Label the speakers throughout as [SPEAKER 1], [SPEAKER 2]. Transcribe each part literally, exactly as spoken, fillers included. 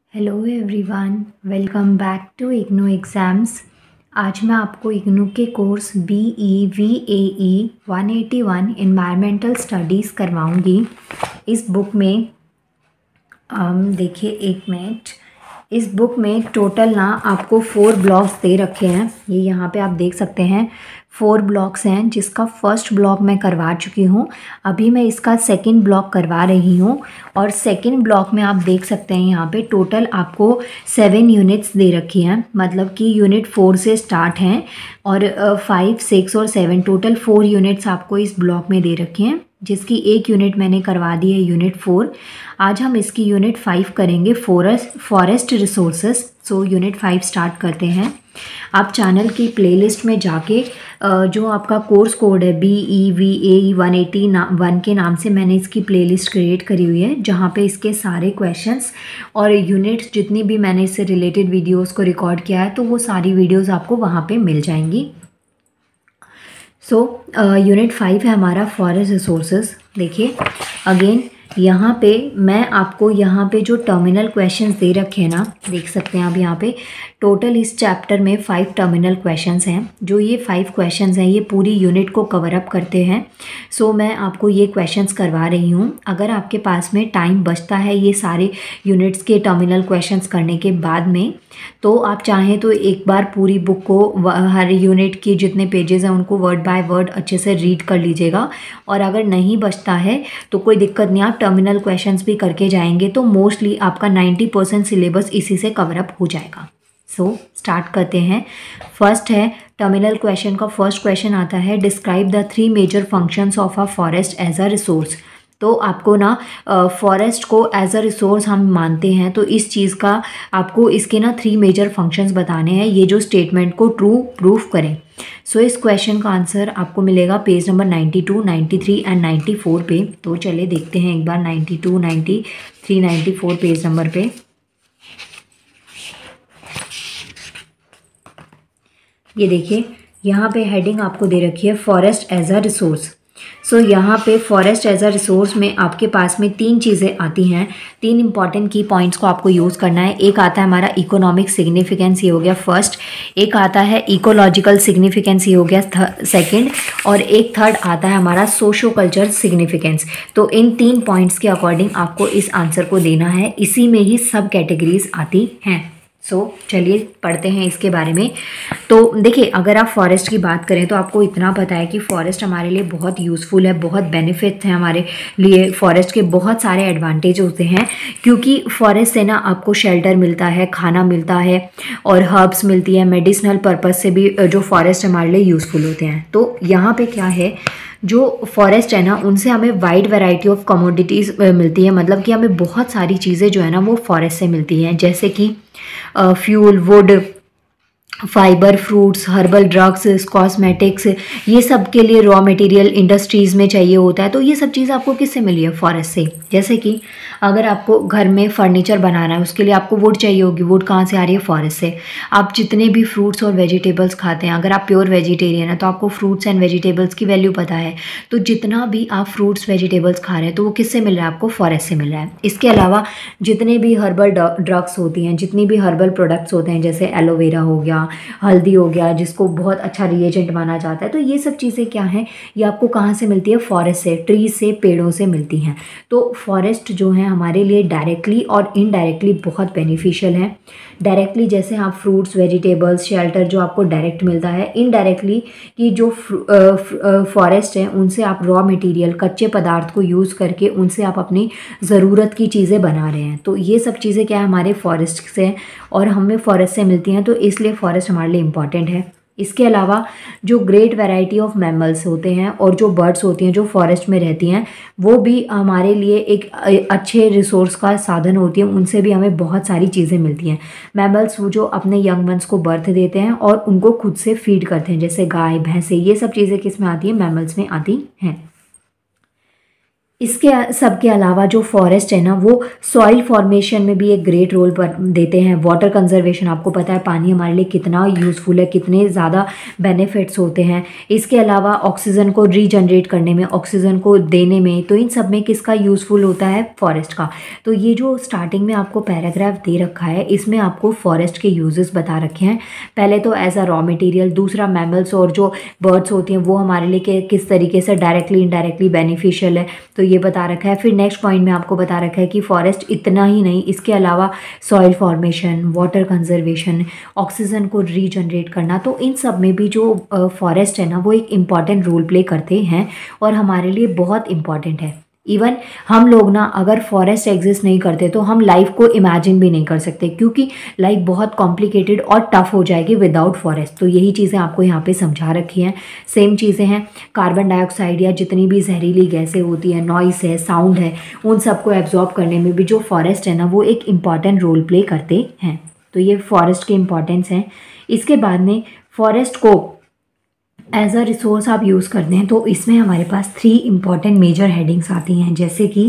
[SPEAKER 1] Hello everyone, welcome back to IGNOU exams. आज मैं आपको इग्नू के course B E V A E one eighty one environmental studies करवाऊँगी। इस बुक में अम, देखिए एक मिनट। इस बुक में टोटल ना आपको फोर ब्लॉक्स दे रखे हैं। ये यहाँ पे आप देख सकते हैं फोर ब्लॉक्स हैं, जिसका फर्स्ट ब्लॉक मैं करवा चुकी हूँ। अभी मैं इसका सेकंड ब्लॉक करवा रही हूँ। और सेकंड ब्लॉक में आप देख सकते हैं यहाँ पे टोटल आपको सेवन यूनिट्स दे रखी हैं, मतलब कि यूनिट फोर से स्टार्ट हैं और फाइव सिक्स और सेवन टोटल फोर यूनिट्स आपको इस ब्लॉक में दे रखे हैं, जिसकी एक यूनिट मैंने करवा दी है यूनिट फोर। आज हम इसकी यूनिट फाइव करेंगे, forest forest resources. So unit five start करते हैं। आप चैनल की प्लेलिस्ट में जाके जो आपका कोर्स कोड है B E V A one eighty one के नाम से मैंने इसकी प्लेलिस्ट क्रिएट करी हुई है, जहाँ पे इसके सारे क्वेश्चंस और यूनिट्स जितनी भी मैंने इससे रिलेटेड वीडियोस को रिकॉर्ड किया है, तो वो सारी वीडियोस आपको वहाँ पे मिल जाएंगी। सो यूनिट फाइव है हमारा फॉरेस्ट रिसोर्सेज। देखिए अगेन यहाँ पे मैं आपको यहाँ पे जो टर्मिनल क्वेश्चंस दे रखे हैं ना, देख सकते हैं आप यहाँ पे टोटल इस चैप्टर में फाइव टर्मिनल क्वेश्चंस हैं। जो ये फाइव क्वेश्चंस हैं ये पूरी यूनिट को कवर अप करते हैं। सो मैं आपको ये क्वेश्चंस करवा रही हूँ। अगर आपके पास में टाइम बचता है ये सारे यूनिट्स के टर्मिनल क्वेश्चंस करने के बाद में, तो आप चाहें तो एक बार पूरी बुक को, हर यूनिट की जितने पेजेस हैं उनको वर्ड बाय वर्ड अच्छे से रीड कर लीजिएगा। और अगर नहीं बचता है तो कोई दिक्कत नहीं, आप टर्मिनल क्वेश्चंस भी करके जाएंगे तो मोस्टली आपका नाइन्टी परसेंट सिलेबस इसी से कवर अप हो जाएगा। सो so, स्टार्ट करते हैं। फर्स्ट है टर्मिनल क्वेश्चन का फर्स्ट क्वेश्चन आता है, describe the three major functions of a forest as a resource. तो आपको ना फॉरेस्ट को एज अ रिसोर्स हम मानते हैं, तो इस चीज़ का आपको इसके ना थ्री मेजर फंक्शंस बताने हैं, ये जो स्टेटमेंट को ट्रू प्रूफ करें। सो so, इस क्वेश्चन का आंसर आपको मिलेगा page number ninety two, ninety three and ninety four पे। तो चलिए देखते हैं एक बार ninety two, ninety three, ninety four page number पे। ये देखिए यहाँ पे हेडिंग आपको दे रखी है forest as a resource. So यहाँ पे फॉरेस्ट एज अ रिसोर्स में आपके पास में तीन चीज़ें आती हैं। तीन इंपॉर्टेंट की पॉइंट्स को आपको यूज़ करना है। एक आता है हमारा इकोनॉमिक सिग्निफिकेंस, ये हो गया फर्स्ट। एक आता है इकोलॉजिकल सिग्निफिकेंस, ये हो गया सेकंड। और एक थर्ड आता है हमारा सोशो कल्चर सिग्निफिकेंस। तो इन तीन पॉइंट्स के अकॉर्डिंग आपको इस आंसर को देना है। इसी में ही सब कैटेगरीज आती हैं। सो so, चलिए पढ़ते हैं इसके बारे में। तो देखिए अगर आप फॉरेस्ट की बात करें तो आपको इतना पता है कि फॉरेस्ट हमारे लिए बहुत यूज़फुल है, बहुत बेनिफिट्स हैं हमारे लिए। फॉरेस्ट के बहुत सारे एडवांटेज होते हैं, क्योंकि फॉरेस्ट से ना आपको शेल्टर मिलता है, खाना मिलता है और हर्ब्स मिलती है। मेडिसिनल पर्पज़ से भी जो फॉरेस्ट हमारे लिए यूज़फुल होते हैं। तो यहाँ पे क्या है, जो फॉरेस्ट है ना उनसे हमें वाइड वैरायटी ऑफ कमोडिटीज़ मिलती है, मतलब कि हमें बहुत सारी चीज़ें जो है ना वो फॉरेस्ट से मिलती हैं, जैसे कि fuel, wood, fibre, fruits, herbal drugs, cosmetics, ये सब के लिए रॉ मटेरियल इंडस्ट्रीज़ में चाहिए होता है। तो ये सब चीज़ आपको किससे मिली है? फॉरेस्ट से। जैसे कि अगर आपको घर में फर्नीचर बनाना है उसके लिए आपको वुड चाहिए होगी। वुड कहाँ से आ रही है? फॉरेस्ट से। आप जितने भी फ्रूट्स और वेजिटेबल्स खाते हैं, अगर आप प्योर वेजिटेरियन है तो आपको फ्रूट्स एंड वेजिटेबल्स की वैल्यू पता है। तो जितना भी आप फ्रूट्स वेजिटेबल्स खा रहे हैं तो वो किससे मिल रहा है? आपको फॉरेस्ट से मिल रहा है। इसके अलावा जितने भी हर्बल ड्रग्स होती हैं, जितनी भी हर्बल प्रोडक्ट्स होते हैं, जैसे एलोवेरा हो गया, हल्दी हो गया, जिसको बहुत अच्छा रिएजेंट माना जाता है, तो ये सब चीज़ें क्या हैं, ये आपको कहाँ से मिलती है? फॉरेस्ट से, ट्री से, पेड़ों से मिलती हैं। तो फॉरेस्ट जो है हमारे लिए डायरेक्टली और इनडायरेक्टली बहुत बेनिफिशियल है। डायरेक्टली जैसे आप फ्रूट्स, वेजिटेबल्स, शेल्टर जो आपको डायरेक्ट मिलता है। इनडायरेक्टली कि जो फॉरेस्ट है उनसे आप रॉ मटेरियल, कच्चे पदार्थ को यूज़ करके उनसे आप अपनी ज़रूरत की चीज़ें बना रहे हैं। तो ये सब चीज़ें क्या है, हमारे फॉरेस्ट से और हमें फॉरेस्ट से मिलती हैं, तो इसलिए फॉरेस्ट हमारे लिए इम्पॉर्टेंट है। इसके अलावा जो ग्रेट वैरायटी ऑफ मैमल्स होते हैं और जो बर्ड्स होती हैं जो फॉरेस्ट में रहती हैं, वो भी हमारे लिए एक अच्छे रिसोर्स का साधन होती है। उनसे भी हमें बहुत सारी चीज़ें मिलती हैं। मैमल्स वो जो अपने यंग वंस को बर्थ देते हैं और उनको खुद से फीड करते हैं, जैसे गाय, भैंसे, ये सब चीज़ें किस में आती हैं? मैमल्स में आती हैं। इसके सब के अलावा जो फॉरेस्ट है ना वो सॉइल फॉर्मेशन में भी एक ग्रेट रोल पर देते हैं। वाटर कंजर्वेशन, आपको पता है पानी हमारे लिए कितना यूज़फुल है, कितने ज़्यादा बेनिफिट्स होते हैं। इसके अलावा ऑक्सीजन को रीजनरेट करने में, ऑक्सीजन को देने में, तो इन सब में किसका यूज़फुल होता है, फॉरेस्ट का। तो ये जो स्टार्टिंग में आपको पैराग्राफ दे रखा है इसमें आपको फॉरेस्ट के यूजेस बता रखे हैं। पहले तो एज अ रॉ मटेरियल, दूसरा मैमल्स और जो बर्ड्स होती हैं वो हमारे लिए किस तरीके से डायरेक्टली इनडायरेक्टली बेनिफिशियल है, तो ये बता रखा है। फिर नेक्स्ट पॉइंट में आपको बता रखा है कि फॉरेस्ट इतना ही नहीं, इसके अलावा soil formation, water conservation, oxygen को रीजनरेट करना, तो इन सब में भी जो फॉरेस्ट है ना वो एक इम्पॉर्टेंट रोल प्ले करते हैं और हमारे लिए बहुत इम्पॉर्टेंट है। इवन हम लोग ना अगर फॉरेस्ट एग्जिस्ट नहीं करते तो हम लाइफ को इमेजिन भी नहीं कर सकते, क्योंकि लाइफ बहुत कॉम्प्लिकेटेड और टफ हो जाएगी विदाउट फॉरेस्ट। तो यही चीज़ें आपको यहाँ पे समझा रखी हैं। सेम चीज़ें हैं, कार्बन डाइऑक्साइड या जितनी भी जहरीली गैसें होती हैं, नॉइस है, साउंड है, उन सबको एब्जॉर्ब करने में भी जो फॉरेस्ट है ना वो एक इम्पॉर्टेंट रोल प्ले करते हैं। तो ये फॉरेस्ट के इम्पॉर्टेंस हैं। इसके बाद में फॉरेस्ट को एज अ रिसोर्स आप यूज़ करते हैं तो इसमें हमारे पास थ्री इम्पॉर्टेंट मेजर हेडिंग्स आती हैं, जैसे कि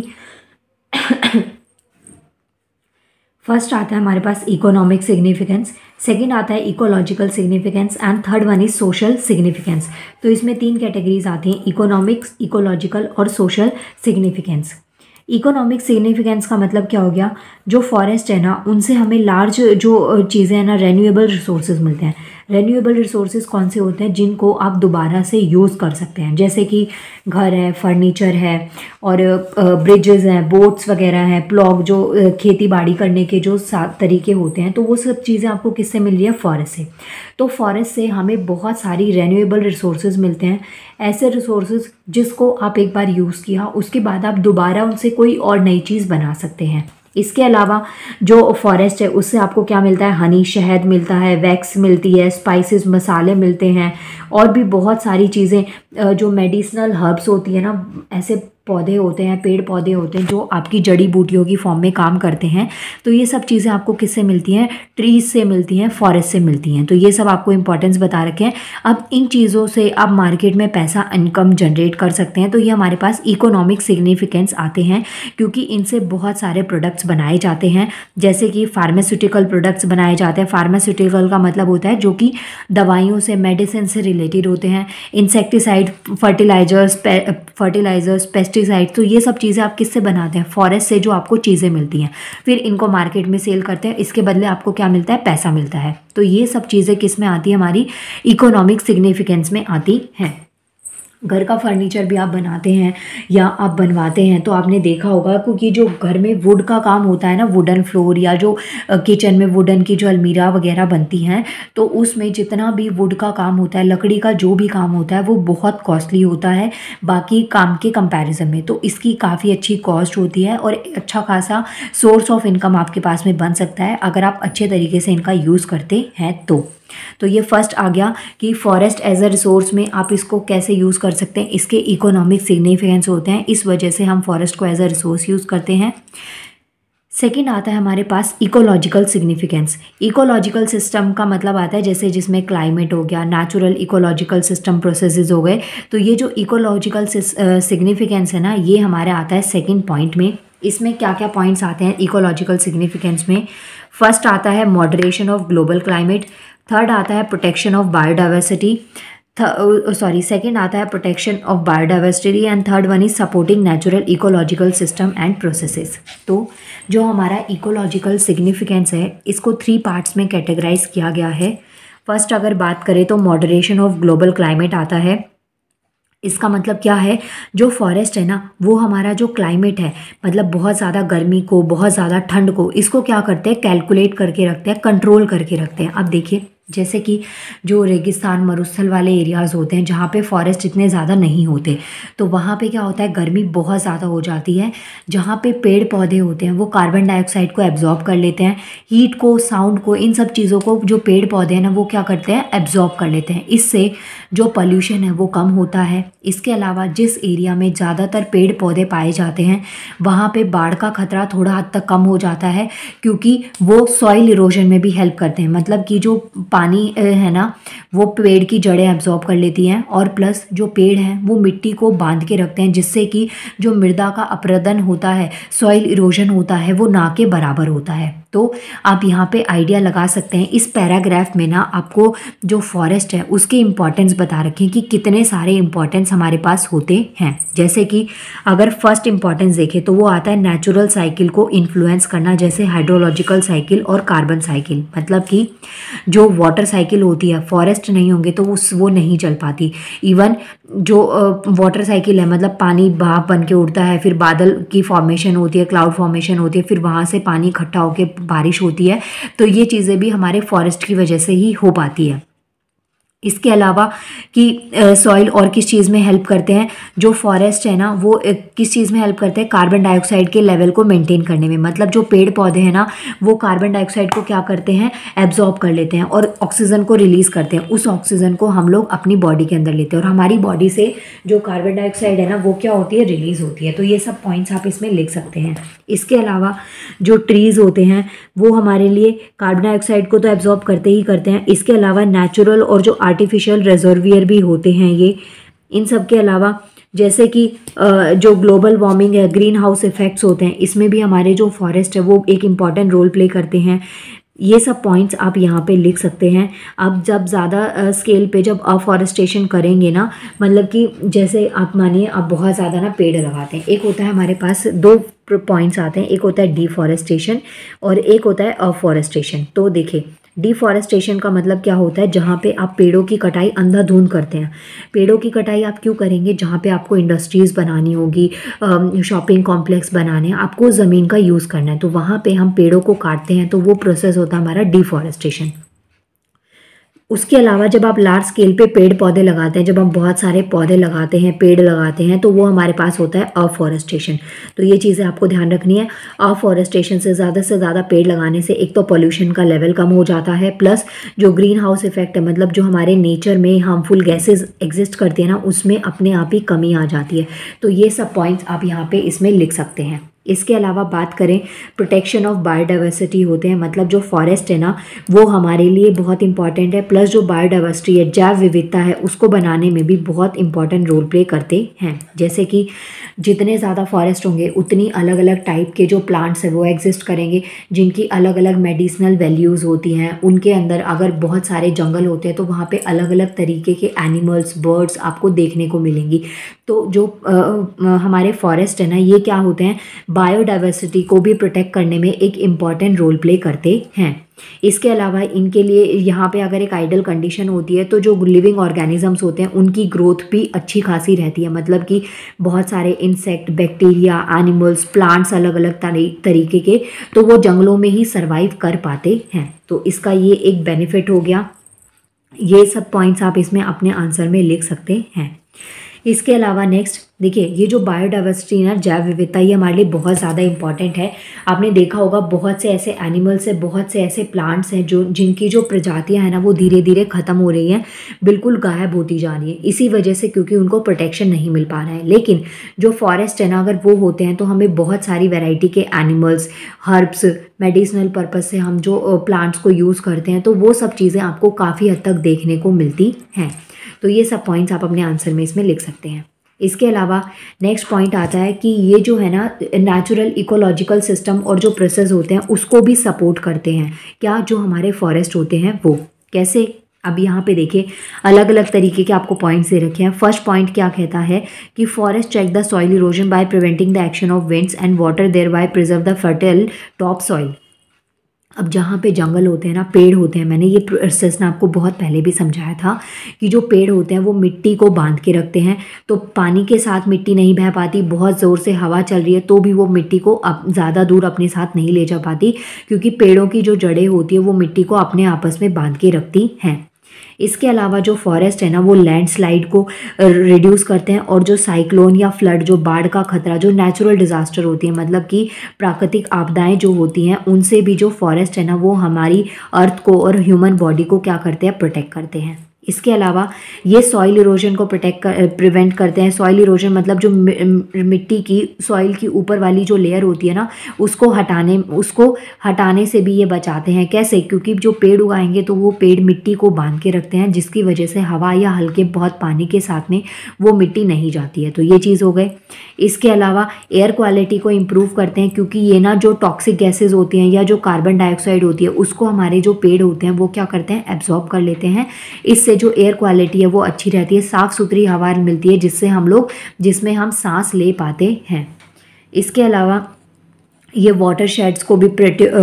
[SPEAKER 1] फर्स्ट आता है हमारे पास इकोनॉमिक सिग्निफिकेंस, सेकंड आता है ecological significance and third one is social significance. तो इसमें तीन कैटेगरीज आती हैं, इकोनॉमिक्स, इकोलॉजिकल और सोशल सिग्निफिकेंस। इकोनॉमिक सिग्निफिकेंस का मतलब क्या हो गया, जो फॉरेस्ट है ना उनसे हमें लार्ज जो चीज़ें हैं ना रेन्यूएबल रिसोर्सेज मिलते हैं। रेन्यूएबल रिसोर्सेज कौन से होते हैं, जिनको आप दोबारा से यूज़ कर सकते हैं, जैसे कि घर है, फर्नीचर है और ब्रिजेस हैं, बोट्स वगैरह हैं, प्लॉग जो खेती बाड़ी करने के जो सात तरीके होते हैं, तो वो सब चीज़ें आपको किससे मिल रही है, फॉरेस्ट से। तो फॉरेस्ट से हमें बहुत सारी रेन्यूएबल रिसोर्सेज मिलते हैं, ऐसे रिसोर्सेज जिसको आप एक बार यूज़ किया उसके बाद आप दोबारा उनसे कोई और नई चीज़ बना सकते हैं। इसके अलावा जो फॉरेस्ट है उससे आपको क्या मिलता है, हनी, शहद मिलता है, वैक्स मिलती है, स्पाइसेस, मसाले मिलते हैं और भी बहुत सारी चीज़ें जो मेडिसिनल हर्ब्स होती है ना, ऐसे पौधे होते हैं, पेड़ पौधे होते हैं जो आपकी जड़ी बूटियों की फॉर्म में काम करते हैं। तो ये सब चीज़ें आपको किससे मिलती हैं, ट्रीज से मिलती हैं, फॉरेस्ट से मिलती हैं। तो ये सब आपको इंपॉर्टेंस बता रखे हैं। अब इन चीज़ों से आप मार्केट में पैसा, इनकम जनरेट कर सकते हैं। तो ये हमारे पास इकोनॉमिक सिग्निफिकेंस आते हैं, क्योंकि इनसे बहुत सारे प्रोडक्ट्स बनाए जाते हैं, जैसे कि फार्मास्यूटिकल प्रोडक्ट्स बनाए जाते हैं। फार्मास्यूटिकल का मतलब होता है जो कि दवाइयों से, मेडिसिन से रिलेटेड होते हैं। इंसेक्टिसाइड, फर्टिलाइजर्स फर्टिलाइजर्स पेस्टिसाइड, तो ये सब चीज़ें आप किससे बनाते हैं, फॉरेस्ट से जो आपको चीज़ें मिलती हैं। फिर इनको मार्केट में सेल करते हैं, इसके बदले आपको क्या मिलता है, पैसा मिलता है। तो ये सब चीज़ें किस में आती है, हमारी इकोनॉमिक सिग्निफिकेंस में आती हैं। घर का फर्नीचर भी आप बनाते हैं या आप बनवाते हैं तो आपने देखा होगा, क्योंकि जो घर में वुड का काम होता है ना, वुडन फ्लोर या जो किचन में वुडन की जो अलमीरा वगैरह बनती हैं, तो उसमें जितना भी वुड का काम होता है, लकड़ी का जो भी काम होता है, वो बहुत कॉस्टली होता है बाकी काम के कंपैरिजन में। तो इसकी काफ़ी अच्छी कॉस्ट होती है और अच्छा खासा सोर्स ऑफ इनकम आपके पास में बन सकता है अगर आप अच्छे तरीके से इनका यूज़ करते हैं तो। तो ये फर्स्ट आ गया कि फॉरेस्ट एज अ रिसोर्स में आप इसको कैसे यूज़ कर सकते हैं, इसके इकोनॉमिक सिग्निफिकेंस होते हैं, इस वजह से हम फॉरेस्ट को एज अ रिसोर्स यूज़ करते हैं। सेकेंड आता है हमारे पास इकोलॉजिकल सिग्निफिकेंस। इकोलॉजिकल सिस्टम का मतलब आता है जैसे जिसमें क्लाइमेट हो गया, नेचुरल इकोलॉजिकल सिस्टम प्रोसेसेस हो गए। तो ये जो इकोलॉजिकल सिग्निफिकेंस है ना, ये हमारे आता है सेकेंड पॉइंट में। इसमें क्या क्या पॉइंट्स आते हैं इकोलॉजिकल सिग्निफिकेंस में, फर्स्ट आता है moderation of global climate, third आता है protection of biodiversity, sorry second आता है protection of biodiversity and third one is supporting natural ecological system and processes. तो जो हमारा इकोलॉजिकल सिग्निफिकेंस है इसको थ्री पार्ट्स में कैटेगराइज किया गया है। फर्स्ट अगर बात करें तो मॉडरेशन ऑफ ग्लोबल क्लाइमेट आता है। इसका मतलब क्या है, जो फॉरेस्ट है ना वो हमारा जो क्लाइमेट है, मतलब बहुत ज़्यादा गर्मी को, बहुत ज़्यादा ठंड को, इसको क्या करते हैं, कैलकुलेट करके रखते हैं, कंट्रोल करके रखते हैं। अब देखिए जैसे कि जो रेगिस्तान, मरुस्थल वाले एरियाज़ होते हैं जहाँ पे फॉरेस्ट इतने ज़्यादा नहीं होते, तो वहाँ पे क्या होता है, गर्मी बहुत ज़्यादा हो जाती है। जहाँ पे पेड़ पौधे होते हैं वो कार्बन डाइऑक्साइड को एब्जॉर्ब कर लेते हैं, हीट को, साउंड को, इन सब चीज़ों को जो पेड़ पौधे हैं ना वो क्या करते हैं, एब्जॉर्ब कर लेते हैं। इससे जो पॉल्यूशन है वो कम होता है। इसके अलावा जिस एरिया में ज़्यादातर पेड़ पौधे पाए जाते हैं वहाँ पे बाढ़ का खतरा थोड़ा हद तक कम हो जाता है, क्योंकि वो सॉइल इरोजन में भी हेल्प करते हैं। मतलब कि जो पानी है ना वो पेड़ की जड़ें एब्जॉर्ब कर लेती हैं, और प्लस जो पेड़ हैं वो मिट्टी को बांध के रखते हैं, जिससे कि जो मृदा का अपरदन होता है, सॉइल इरोजन होता है, वो ना के बराबर होता है। तो आप यहाँ पे आइडिया लगा सकते हैं। इस पैराग्राफ में ना आपको जो फॉरेस्ट है उसके इम्पॉर्टेंस बता रखें कि कितने सारे इम्पॉर्टेंस हमारे पास होते हैं। जैसे कि अगर फर्स्ट इम्पॉर्टेंस देखें तो वो आता है नेचुरल साइकिल को इन्फ्लुएंस करना, जैसे हाइड्रोलॉजिकल साइकिल और कार्बन साइकिल। मतलब कि जो वाटर साइकिल होती है, फॉरेस्ट नहीं होंगे तो उस वो नहीं चल पाती। इवन जो वाटर साइकिल है, मतलब पानी भाप बन के उड़ता है, फिर बादल की फॉर्मेशन होती है, क्लाउड फॉर्मेशन होती है, फिर वहाँ से पानी इकट्ठा होकर बारिश होती है, तो ये चीज़ें भी हमारे फॉरेस्ट की वजह से ही हो पाती है। इसके अलावा कि सॉइल और किस चीज़ में हेल्प करते हैं, जो फॉरेस्ट है ना वो एक, किस चीज़ में हेल्प करते हैं, कार्बन डाइऑक्साइड के लेवल को मेंटेन करने में। मतलब जो पेड़ पौधे हैं ना वो कार्बन डाइऑक्साइड को क्या करते हैं, एब्जॉर्ब कर लेते हैं और ऑक्सीजन को रिलीज़ करते हैं। उस ऑक्सीजन को हम लोग अपनी बॉडी के अंदर लेते हैं, और हमारी बॉडी से जो कार्बन डाइऑक्साइड है ना वो क्या होती है, रिलीज़ होती है। तो ये सब पॉइंट्स आप इसमें लिख सकते हैं। इसके अलावा जो ट्रीज़ होते हैं वो हमारे लिए कार्बन डाइऑक्साइड को तो एब्जॉर्ब करते ही करते हैं। इसके अलावा नेचुरल और जो आर्टिफिशियल रिजर्वियर भी होते हैं ये। इन सब के अलावा जैसे कि जो ग्लोबल वार्मिंग है, ग्रीन हाउस इफेक्ट्स होते हैं, इसमें भी हमारे जो फॉरेस्ट है वो एक इम्पॉर्टेंट रोल प्ले करते हैं। ये सब पॉइंट्स आप यहाँ पे लिख सकते हैं। अब जब ज़्यादा स्केल पे जब अफॉरेस्टेशन करेंगे ना, मतलब कि जैसे आप मानिए आप बहुत ज़्यादा ना पेड़ लगाते हैं, एक होता है हमारे पास दो पॉइंट्स आते हैं, एक होता है डिफॉरेस्टेशन और एक होता है अफॉरेस्टेशन। तो देखिए डिफॉरेस्टेशन का मतलब क्या होता है, जहाँ पे आप पेड़ों की कटाई अंधाधुंध करते हैं। पेड़ों की कटाई आप क्यों करेंगे, जहाँ पे आपको इंडस्ट्रीज़ बनानी होगी, शॉपिंग कॉम्प्लेक्स बनाने, आपको ज़मीन का यूज़ करना है, तो वहाँ पे हम पेड़ों को काटते हैं, तो वो प्रोसेस होता है हमारा डिफॉरेस्टेशन। उसके अलावा जब आप लार्ज स्केल पे पेड़ पौधे लगाते हैं, जब हम बहुत सारे पौधे लगाते हैं, पेड़ लगाते हैं, तो वो हमारे पास होता है अफॉरेस्टेशन। तो ये चीज़ें आपको ध्यान रखनी है। अफॉरेस्टेशन से ज़्यादा से ज़्यादा पेड़ लगाने से एक तो पोल्यूशन का लेवल कम हो जाता है, प्लस जो ग्रीन हाउस इफेक्ट है, मतलब जो हमारे नेचर में हार्मफुल गैसेज एग्जिस्ट करती है ना, उसमें अपने आप ही कमी आ जाती है। तो ये सब पॉइंट्स आप यहाँ पे इसमें लिख सकते हैं। इसके अलावा बात करें, प्रोटेक्शन ऑफ बायोडाइवर्सिटी होते हैं, मतलब जो फॉरेस्ट है ना वो हमारे लिए बहुत इंपॉर्टेंट है, प्लस जो बायोडाइवर्सिटी है, जैव विविधता है, उसको बनाने में भी बहुत इंपॉर्टेंट रोल प्ले करते हैं। जैसे कि जितने ज़्यादा फॉरेस्ट होंगे उतनी अलग अलग टाइप के जो प्लांट्स हैं वो एग्जिस्ट करेंगे, जिनकी अलग अलग मेडिसिनल वैल्यूज़ होती हैं। उनके अंदर अगर बहुत सारे जंगल होते हैं तो वहाँ पे अलग अलग तरीके के एनिमल्स, बर्ड्स आपको देखने को मिलेंगी। तो जो आ, आ, हमारे फॉरेस्ट है ना ये क्या होते हैं, बायोडाइवर्सिटी को भी प्रोटेक्ट करने में एक इम्पॉर्टेंट रोल प्ले करते हैं। इसके अलावा इनके लिए यहाँ पे अगर एक आइडल कंडीशन होती है तो जो लिविंग ऑर्गेनिजम्स होते हैं उनकी ग्रोथ भी अच्छी खासी रहती है। मतलब कि बहुत सारे इंसेक्ट, बैक्टीरिया, एनिमल्स, प्लांट्स अलग अलग तरीके के, तो वो जंगलों में ही सर्वाइव कर पाते हैं। तो इसका ये एक बेनिफिट हो गया। ये सब पॉइंट्स आप इसमें अपने आंसर में लिख सकते हैं। इसके अलावा नेक्स्ट देखिए, ये जो बायोडाइवर्सिटी ना, जैव विविधता, ये हमारे लिए बहुत ज़्यादा इंपॉर्टेंट है। आपने देखा होगा बहुत से ऐसे एनिमल्स हैं, बहुत से ऐसे प्लांट्स हैं जो जिनकी जो प्रजातियां हैं ना वो धीरे धीरे ख़त्म हो रही हैं, बिल्कुल गायब होती जा रही है, इसी वजह से क्योंकि उनको प्रोटेक्शन नहीं मिल पा रहा है। लेकिन जो फॉरेस्ट है ना अगर वो होते हैं तो हमें बहुत सारी वैरायटी के एनिमल्स, हर्ब्स, मेडिसिनल पर्पज़ से हम जो प्लांट्स को यूज़ करते हैं, तो वो सब चीज़ें आपको काफ़ी हद तक देखने को मिलती हैं। तो ये सब पॉइंट्स आप अपने आंसर में इसमें लिख सकते हैं। इसके अलावा नेक्स्ट पॉइंट आता है कि ये जो है ना नेचुरल इकोलॉजिकल सिस्टम और जो प्रोसेस होते हैं उसको भी सपोर्ट करते हैं। क्या, जो हमारे फॉरेस्ट होते हैं वो कैसे। अब यहाँ पे देखिए अलग अलग तरीके के आपको पॉइंट्स दे रखे हैं। फर्स्ट पॉइंट क्या कहता है कि forest check the soil erosion by preventing the action of winds and water, thereby preserve the fertile top soil. अब जहाँ पे जंगल होते हैं ना, पेड़ होते हैं, मैंने ये प्रोसेस ना आपको बहुत पहले भी समझाया था कि जो पेड़ होते हैं वो मिट्टी को बांध के रखते हैं, तो पानी के साथ मिट्टी नहीं बह पाती, बहुत ज़ोर से हवा चल रही है तो भी वो मिट्टी को अब ज़्यादा दूर अपने साथ नहीं ले जा पाती, क्योंकि पेड़ों की जो जड़ें होती है वो मिट्टी को अपने आपस में बांध के रखती हैं। इसके अलावा जो फॉरेस्ट है ना वो लैंडस्लाइड को रिड्यूस करते हैं, और जो साइक्लोन या फ्लड, जो बाढ़ का खतरा, जो नेचुरल डिज़ास्टर होती है, मतलब कि प्राकृतिक आपदाएं जो होती हैं, उनसे भी जो फॉरेस्ट है ना वो हमारी अर्थ को और ह्यूमन बॉडी को क्या करते हैं, प्रोटेक्ट करते हैं। इसके अलावा ये सॉइल इरोजन को प्रोटेक्ट कर प्रिवेंट करते हैं। सॉइल इरोजन मतलब जो मिट्टी की सॉइल की ऊपर वाली जो लेयर होती है ना, उसको हटाने उसको हटाने से भी ये बचाते हैं। कैसे? क्योंकि जो पेड़ उगाएंगे तो वो पेड़ मिट्टी को बांध के रखते हैं, जिसकी वजह से हवा या हल्के बहुत पानी के साथ में वो मिट्टी नहीं जाती है। तो ये चीज़ हो गई। इसके अलावा एयर क्वालिटी को इम्प्रूव करते हैं, क्योंकि ये ना जो टॉक्सिक गैसेज होती हैं या जो कार्बन डाइऑक्साइड होती है उसको हमारे जो पेड़ होते हैं वो क्या करते हैं, एब्जॉर्ब कर लेते हैं। इससे जो एयर क्वालिटी है वो अच्छी रहती है, साफ़ सुथरी हवा मिलती है, जिससे हम लोग जिसमें हम सांस ले पाते हैं। इसके अलावा ये वाटर शेड्स को भी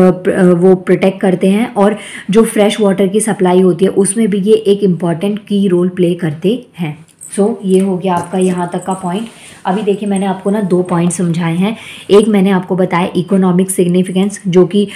[SPEAKER 1] वो प्रोटेक्ट करते हैं, और जो फ्रेश वाटर की सप्लाई होती है उसमें भी ये एक इम्पॉर्टेंट की रोल प्ले करते हैं। सो so, ये हो गया आपका यहाँ तक का पॉइंट। अभी देखिए मैंने आपको ना दो पॉइंट समझाए हैं। एक मैंने आपको बताया इकोनॉमिक सिग्निफिकेंस, जो कि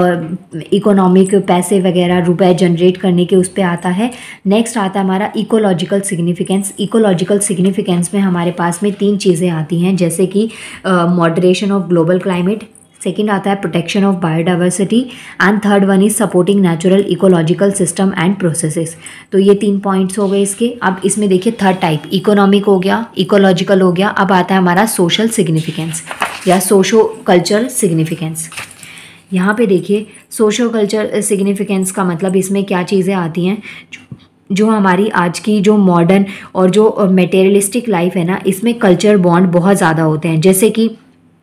[SPEAKER 1] इकोनॉमिक पैसे वगैरह रुपए जनरेट करने के उस पर आता है। नेक्स्ट आता है हमारा इकोलॉजिकल सिग्निफिकेंस। इकोलॉजिकल सिग्निफिकेंस में हमारे पास में तीन चीज़ें आती हैं, जैसे कि moderation of global climate, second आता है protection of biodiversity, and third one is supporting natural ecological system and processes. तो ये तीन पॉइंट्स हो गए इसके। अब इसमें देखिए थर्ड टाइप, इकोनॉमिक हो गया, इकोलॉजिकल हो गया, अब आता है हमारा सोशल सिग्निफिकेंस या सोशो कल्चर सिग्निफिकेंस। यहाँ पे देखिए सोशो कल्चर सिग्निफिकेंस का मतलब इसमें क्या चीज़ें आती हैं, जो हमारी आज की जो मॉडर्न और जो मटेरियलिस्टिक लाइफ है ना, इसमें कल्चर बॉन्ड बहुत ज़्यादा होते हैं। जैसे कि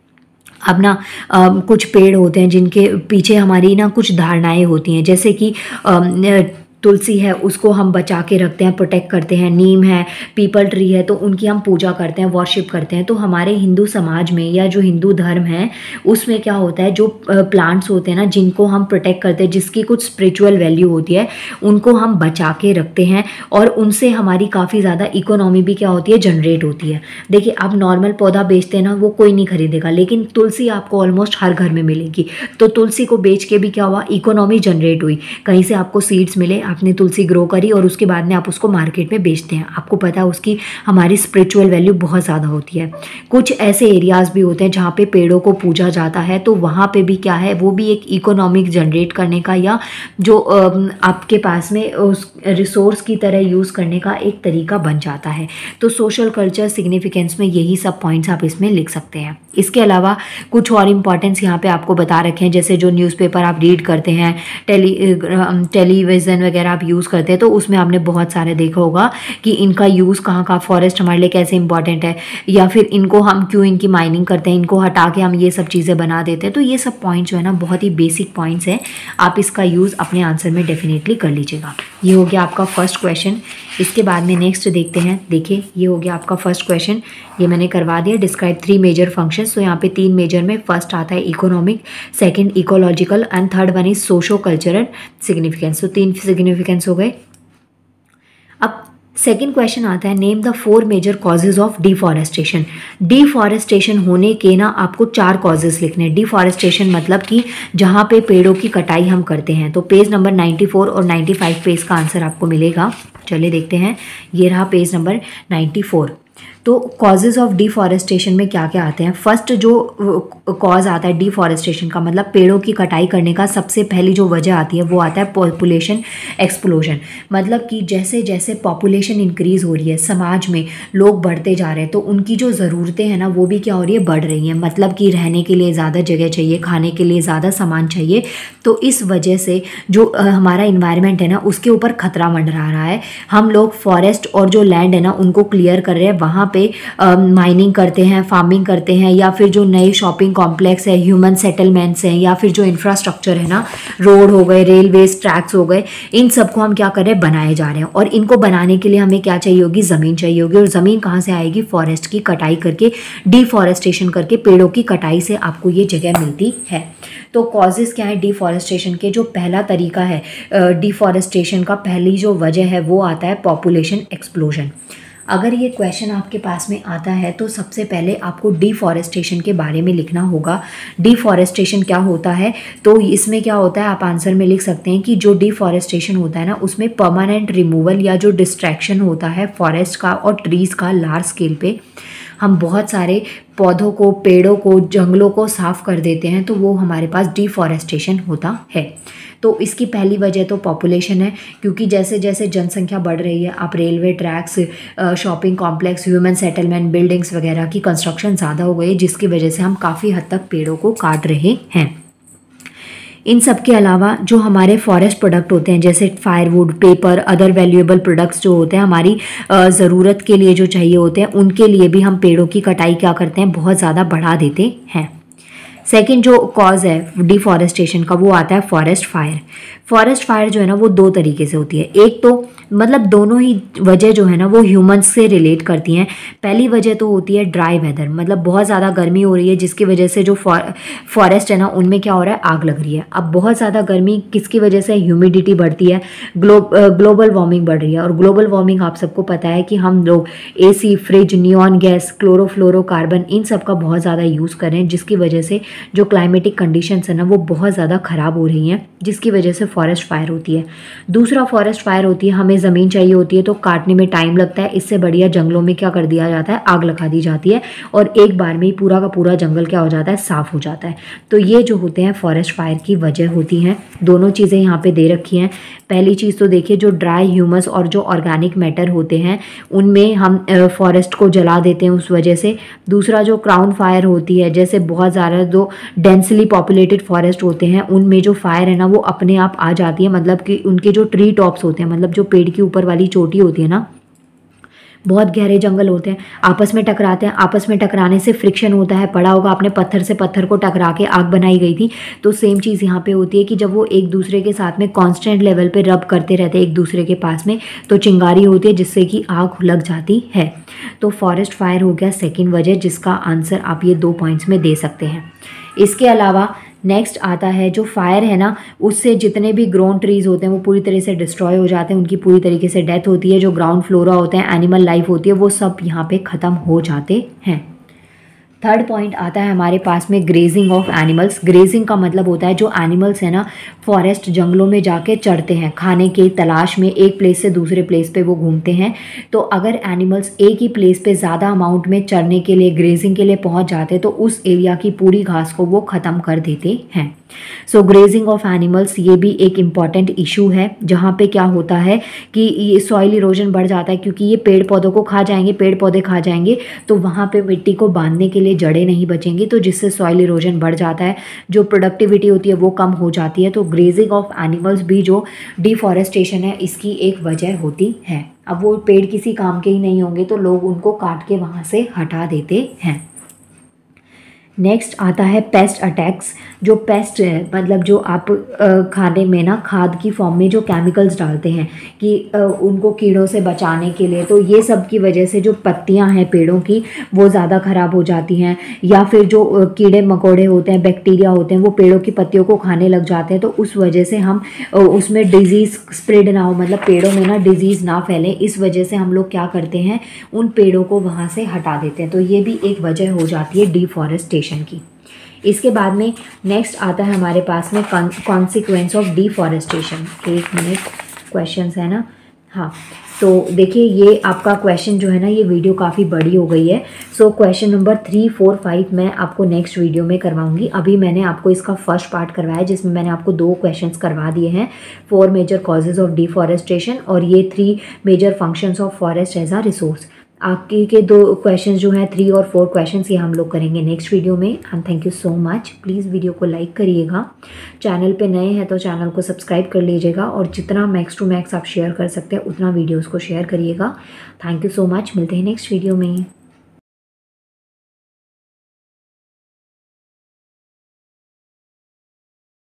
[SPEAKER 1] अब ना आ, कुछ पेड़ होते हैं जिनके पीछे हमारी ना कुछ धारणाएं होती हैं, जैसे कि आ, तुलसी है उसको हम बचा के रखते हैं, प्रोटेक्ट करते हैं। नीम है, पीपल ट्री है, तो उनकी हम पूजा करते हैं, वर्शिप करते हैं। तो हमारे हिंदू समाज में या जो हिंदू धर्म है उसमें क्या होता है, जो प्लांट्स होते हैं ना जिनको हम प्रोटेक्ट करते हैं, जिसकी कुछ स्पिरिचुअल वैल्यू होती है, उनको हम बचा के रखते हैं, और उनसे हमारी काफ़ी ज़्यादा इकोनॉमी भी क्या होती है, जनरेट होती है। देखिए आप नॉर्मल पौधा बेचते हैं ना, वो कोई नहीं खरीदेगा, लेकिन तुलसी आपको ऑलमोस्ट हर घर में मिलेगी। तो तुलसी को बेच के भी क्या हुआ, इकोनॉमी जनरेट हुई। कहीं से आपको सीड्स मिले, आपने तुलसी ग्रो करी और उसके बाद में आप उसको मार्केट में बेचते हैं। आपको पता है उसकी हमारी स्पिरिचुअल वैल्यू बहुत ज़्यादा होती है। कुछ ऐसे एरियाज़ भी होते हैं जहाँ पे पेड़ों को पूजा जाता है, तो वहाँ पे भी क्या है, वो भी एक इकोनॉमिक जनरेट करने का या जो आपके पास में उस रिसोर्स की तरह यूज़ करने का एक तरीका बन जाता है। तो सोशल कल्चर सिग्निफिकेंस में यही सब पॉइंट्स आप इसमें लिख सकते हैं। इसके अलावा कुछ और इम्पॉर्टेंस यहाँ पे आपको बता रखे हैं, जैसे जो न्यूज़पेपर आप रीड करते हैं, टेली टेलीविज़न वगैरह आप यूज़ करते हैं, तो उसमें आपने बहुत सारे देखा होगा कि इनका यूज़ कहाँ का, फॉरेस्ट हमारे लिए कैसे इंपॉर्टेंट है, या फिर इनको हम क्यों इनकी माइनिंग करते हैं, इनको हटा के हम ये सब चीज़ें बना देते हैं। तो ये सब पॉइंट्स जो है ना बहुत ही बेसिक पॉइंट्स हैं, आप इसका यूज़ अपने आंसर में डेफिनेटली कर लीजिएगा। ये हो गया आपका फर्स्ट क्वेश्चन। इसके बाद में नेक्स्ट देखते हैं। देखिए ये हो गया आपका फर्स्ट क्वेश्चन, ये मैंने करवा दिया। Describe three major functions. तो यहाँ पे तीन मेजर में फर्स्ट आता है economic, second ecological, and third one is socio cultural significance. तो तीन सिग्निफिकेंस हो गए। अब सेकेंड क्वेश्चन आता है, name the four major causes of deforestation. Deforestation होने के ना आपको चार कॉजेज लिखने हैं। डिफॉरेस्टेशन मतलब कि जहाँ पे पेड़ों की कटाई हम करते हैं। तो पेज नंबर नाइन्टी फोर और नाइन्टी फाइव पे इसका आंसर आपको मिलेगा। चलिए देखते हैं, ये रहा पेज नंबर नाइन्टी फोर। तो कॉजेज़ ऑफ डिफॉरेस्टेशन में क्या क्या आते हैं। फर्स्ट जो कॉज आता है डिफॉरेस्टेशन का, मतलब पेड़ों की कटाई करने का सबसे पहली जो वजह आती है वो आता है पॉपुलेशन एक्सप्लोजन। मतलब कि जैसे जैसे पॉपुलेशन इंक्रीज़ हो रही है, समाज में लोग बढ़ते जा रहे हैं, तो उनकी जो ज़रूरतें हैं ना वो भी क्या हो रही है, बढ़ रही हैं। मतलब कि रहने के लिए ज़्यादा जगह चाहिए, खाने के लिए ज़्यादा सामान चाहिए। तो इस वजह से जो आ, हमारा इन्वायरमेंट है ना उसके ऊपर खतरा मंडरा रहा है। हम लोग फॉरेस्ट और जो लैंड है ना उनको क्लियर कर रहे हैं, वहाँ पे माइनिंग करते हैं, फार्मिंग करते हैं, या फिर जो नए शॉपिंग कॉम्प्लेक्स है, ह्यूमन सेटलमेंट्स हैं, या फिर जो इंफ्रास्ट्रक्चर है ना, रोड हो गए, रेलवेज, ट्रैक्स हो गए, इन सबको हम क्या कर रहे हैं, बनाए जा रहे हैं। और इनको बनाने के लिए हमें क्या चाहिए होगी, ज़मीन चाहिए होगी। और ज़मीन कहाँ से आएगी, फॉरेस्ट की कटाई करके, डिफॉरेस्टेशन करके, पेड़ों की कटाई से आपको ये जगह मिलती है। तो कॉजेज़ क्या है डिफॉरेस्टेशन के। जो पहला तरीका है डिफॉरेस्टेशन का, पहली जो वजह है वो आता है पॉपुलेशन एक्सप्लोजन। अगर ये क्वेश्चन आपके पास में आता है तो सबसे पहले आपको डिफॉरेस्टेशन के बारे में लिखना होगा। डिफॉरेस्टेशन क्या होता है, तो इसमें क्या होता है आप आंसर में लिख सकते हैं कि जो डिफॉरेस्टेशन होता है ना उसमें परमानेंट रिमूवल या जो डिस्ट्रैक्शन होता है फॉरेस्ट का और ट्रीज़ का लार्ज स्केल पे। हम बहुत सारे पौधों को, पेड़ों को, जंगलों को साफ़ कर देते हैं, तो वो हमारे पास डिफॉरेस्टेशन होता है। तो इसकी पहली वजह तो पॉपुलेशन है, क्योंकि जैसे जैसे जनसंख्या बढ़ रही है, आप railway tracks, shopping complex, human settlement, buildings वगैरह की कंस्ट्रक्शन ज़्यादा हो गई है, जिसकी वजह से हम काफ़ी हद तक पेड़ों को काट रहे हैं। इन सब के अलावा जो हमारे फॉरेस्ट प्रोडक्ट होते हैं, जैसे firewood, paper, other valuable products जो होते हैं हमारी ज़रूरत के लिए जो चाहिए होते हैं, उनके लिए भी हम पेड़ों की कटाई क्या करते हैं, बहुत ज़्यादा बढ़ा देते हैं। सेकेंड जो कॉज है डिफॉरेस्टेशन का, वो आता है फॉरेस्ट फायर। फॉरेस्ट फायर जो है ना वो दो तरीके से होती है। एक तो मतलब दोनों ही वजह जो है ना वो ह्यूमंस से रिलेट करती हैं। पहली वजह तो होती है ड्राई वेदर, मतलब बहुत ज़्यादा गर्मी हो रही है, जिसकी वजह से जो फॉरेस्ट है ना उनमें क्या हो रहा है, आग लग रही है। अब बहुत ज़्यादा गर्मी किसकी वजह से, ह्यूमिडिटी बढ़ती है, ग्लो ग्लोबल वार्मिंग बढ़ रही है। और ग्लोबल वार्मिंग आप सबको पता है कि हम लोग AC, fridge, neon gas, chlorofluorocarbon, इन सब का बहुत ज़्यादा यूज़ कर रहे हैं, जिसकी वजह से जो क्लाइमेटिक कंडीशंस है ना वो बहुत ज़्यादा ख़राब हो रही हैं, जिसकी वजह से फॉरेस्ट फायर होती है। दूसरा फॉरेस्ट फायर होती है, हमें ज़मीन चाहिए होती है तो काटने में टाइम लगता है, इससे बढ़िया जंगलों में क्या कर दिया जाता है, आग लगा दी जाती है और एक बार में ही पूरा का पूरा जंगल क्या हो जाता है, साफ़ हो जाता है। तो ये जो होते हैं फॉरेस्ट फायर की वजह होती हैं। दोनों चीज़ें यहाँ पे दे रखी हैं। पहली चीज़ तो देखिए, जो ड्राई ह्यूमस और जो ऑर्गेनिक मैटर होते हैं उनमें हम फॉरेस्ट को जला देते हैं उस वजह से। दूसरा जो क्राउन फायर होती है, जैसे बहुत ज़्यादा जो डेंसली पॉपुलेटेड फॉरेस्ट होते हैं उनमें जो फायर है ना वो अपने आप आ जाती है, मतलब कि उनके जो ट्री टॉप्स होते हैं, मतलब जो पेड़ की ऊपर वाली चोटी होती है ना, बहुत गहरे जंगल होते हैं, आपस में टकराते हैं। आपस में टकराने से फ्रिक्शन होता है, पड़ा होगा आपने पत्थर से पत्थर को टकरा के आग बनाई गई थी। तो सेम चीज़ यहाँ पे होती है कि जब वो एक दूसरे के साथ में कांस्टेंट लेवल पे रब करते रहते हैं एक दूसरे के पास में, तो चिंगारी होती है जिससे कि आग लग जाती है। तो फॉरेस्ट फायर हो गया सेकेंड वजह, जिसका आंसर आप ये दो पॉइंट्स में दे सकते हैं। इसके अलावा नेक्स्ट आता है जो फायर है ना, उससे जितने भी ग्रोन ट्रीज़ होते हैं वो पूरी तरह से डिस्ट्रॉय हो जाते हैं, उनकी पूरी तरीके से डेथ होती है। जो ग्राउंड फ्लोरा होते हैं, एनिमल लाइफ होती है, वो सब यहाँ पे ख़त्म हो जाते हैं। थर्ड पॉइंट आता है हमारे पास में ग्रेजिंग ऑफ एनिमल्स। ग्रेजिंग का मतलब होता है जो एनिमल्स है ना फॉरेस्ट जंगलों में जाके चढ़ते हैं, खाने की तलाश में एक प्लेस से दूसरे प्लेस पे वो घूमते हैं। तो अगर एनिमल्स एक ही प्लेस पे ज़्यादा अमाउंट में चरने के लिए, ग्रेजिंग के लिए पहुंच जाते हैं तो उस एरिया की पूरी घास को वो ख़त्म कर देते हैं। सो ग्रेजिंग ऑफ एनिमल्स ये भी एक इम्पॉर्टेंट इशू है, जहाँ पे क्या होता है कि ये सॉइल इरोजन बढ़ जाता है, क्योंकि ये पेड़ पौधों को खा जाएंगे, पेड़ पौधे खा जाएंगे तो वहाँ पे मिट्टी को बांधने के लिए जड़ें नहीं बचेंगी, तो जिससे सॉइल इरोजन बढ़ जाता है, जो प्रोडक्टिविटी होती है वो कम हो जाती है। तो ग्रेजिंग ऑफ एनिमल्स भी जो डिफॉरेस्टेशन है इसकी एक वजह होती है। अब वो पेड़ किसी काम के ही नहीं होंगे तो लोग उनको काट के वहाँ से हटा देते हैं। नेक्स्ट आता है पेस्ट अटैक्स। जो पेस्ट है मतलब जो आप खाने में ना खाद की फॉर्म में जो केमिकल्स डालते हैं कि उनको कीड़ों से बचाने के लिए, तो ये सब की वजह से जो पत्तियां हैं पेड़ों की वो ज़्यादा ख़राब हो जाती हैं, या फिर जो कीड़े मकोड़े होते हैं, बैक्टीरिया होते हैं, वो पेड़ों की पत्तियों को खाने लग जाते हैं। तो उस वजह से हम उसमें डिजीज़ स्प्रेड ना हो, मतलब पेड़ों में ना डिजीज़ ना फैले, इस वजह से हम लोग क्या करते हैं, उन पेड़ों को वहाँ से हटा देते हैं। तो ये भी एक वजह हो जाती है डिफॉरेस्टेशन की। इसके बाद में नेक्स्ट आता है हमारे पास में कॉन्सिक्वेंस ऑफ डिफॉरेस्टेशन। एक मिनट, क्वेश्चंस है ना, हाँ। तो देखिए ये आपका क्वेश्चन जो है ना, ये वीडियो काफ़ी बड़ी हो गई है। So question number three four five मैं आपको नेक्स्ट वीडियो में करवाऊंगी। अभी मैंने आपको इसका फर्स्ट पार्ट करवाया जिसमें मैंने आपको दो क्वेश्चंस करवा दिए हैं, four major causes of deforestation और ये three major functions of forest as a resource. आपके के दो क्वेश्चंस जो हैं थ्री और फोर क्वेश्चंस ये हम लोग करेंगे नेक्स्ट वीडियो में। And thank you so much. Please video को लाइक करिएगा, चैनल पे नए हैं तो चैनल को सब्सक्राइब कर लीजिएगा और जितना मैक्स टू मैक्स आप शेयर कर सकते हैं उतना वीडियोस को शेयर करिएगा। Thank you so much. मिलते हैं नेक्स्ट वीडियो में।